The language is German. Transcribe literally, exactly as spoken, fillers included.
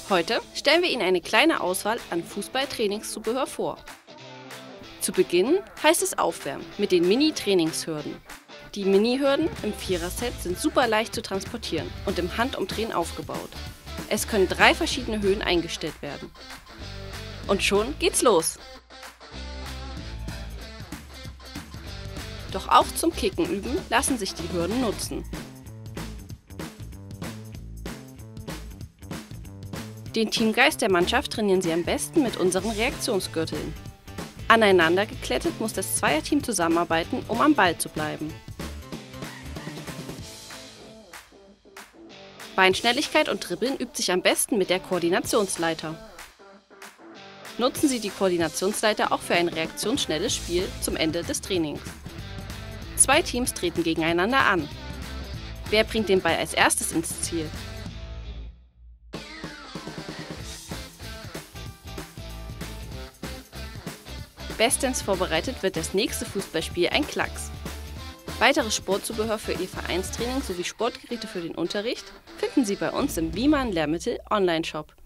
Heute stellen wir Ihnen eine kleine Auswahl an Fußball-Trainingszubehör vor. Zu Beginn heißt es aufwärmen mit den Mini-Trainingshürden. Die Mini-Hürden im Viererset sind super leicht zu transportieren und im Handumdrehen aufgebaut. Es können drei verschiedene Höhen eingestellt werden. Und schon geht's los! Doch auch zum Kicken üben lassen sich die Hürden nutzen. Den Teamgeist der Mannschaft trainieren Sie am besten mit unseren Reaktionsgürteln. Aneinander geklettet muss das Zweierteam zusammenarbeiten, um am Ball zu bleiben. Beinschnelligkeit und Dribbeln übt sich am besten mit der Koordinationsleiter. Nutzen Sie die Koordinationsleiter auch für ein reaktionsschnelles Spiel zum Ende des Trainings. Zwei Teams treten gegeneinander an. Wer bringt den Ball als erstes ins Ziel? Bestens vorbereitet wird das nächste Fußballspiel ein Klacks. Weiteres Sportzubehör für Ihr Vereinstraining sowie Sportgeräte für den Unterricht finden Sie bei uns im Wiemann Lehrmittel Online-Shop.